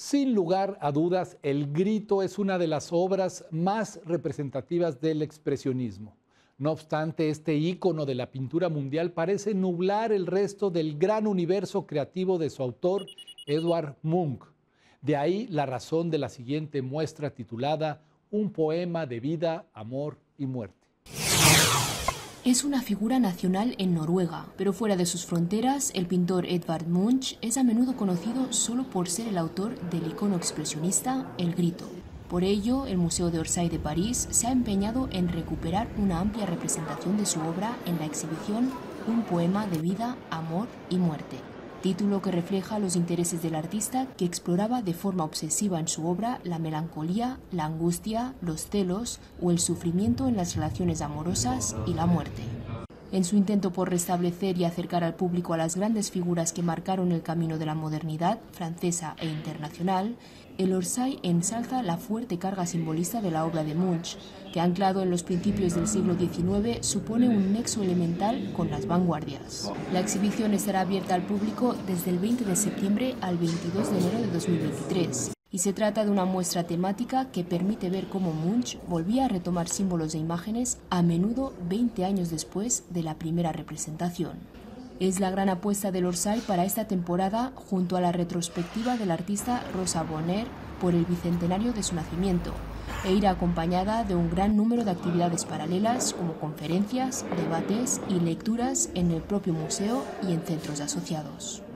Sin lugar a dudas, El Grito es una de las obras más representativas del expresionismo. No obstante, este ícono de la pintura mundial parece nublar el resto del gran universo creativo de su autor, Edvard Munch. De ahí la razón de la siguiente muestra titulada Un poema de vida, amor y muerte. Es una figura nacional en Noruega, pero fuera de sus fronteras, el pintor Edvard Munch es a menudo conocido solo por ser el autor del icono expresionista El Grito. Por ello, el Museo de Orsay de París se ha empeñado en recuperar una amplia representación de su obra en la exhibición Un poema de vida, amor y muerte, título que refleja los intereses del artista, que exploraba de forma obsesiva en su obra la melancolía, la angustia, los celos o el sufrimiento en las relaciones amorosas y la muerte. En su intento por restablecer y acercar al público a las grandes figuras que marcaron el camino de la modernidad francesa e internacional, el Orsay ensalza la fuerte carga simbolista de la obra de Munch, que anclado en los principios del siglo XIX supone un nexo elemental con las vanguardias. La exhibición estará abierta al público desde el 20 de septiembre al 22 de enero de 2023. Y se trata de una muestra temática que permite ver cómo Munch volvía a retomar símbolos e imágenes a menudo 20 años después de la primera representación. Es la gran apuesta del Orsay para esta temporada, junto a la retrospectiva del artista Rosa Bonheur por el bicentenario de su nacimiento, e irá acompañada de un gran número de actividades paralelas como conferencias, debates y lecturas en el propio museo y en centros asociados.